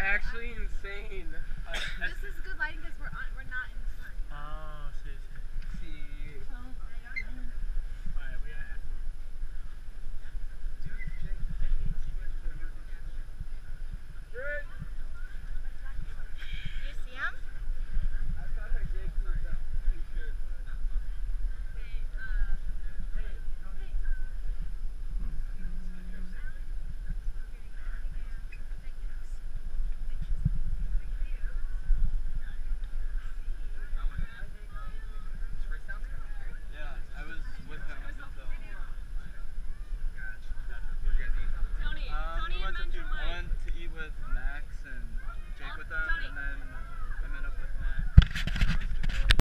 actually insane. This is good lighting because we're not in the sun. Oh.